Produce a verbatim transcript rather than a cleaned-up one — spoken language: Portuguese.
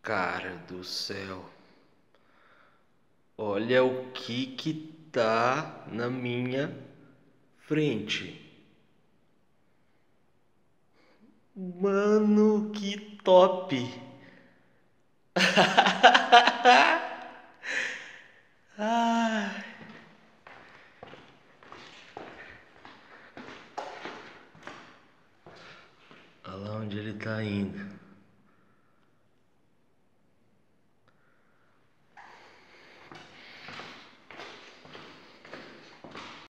Cara do céu. Olha o que que tá na minha frente. Mano, que top. Ah, olha lá onde ele tá indo.